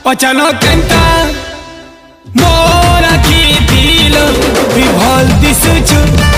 Facciano cantare, mora chi dillo, vi vol di succio.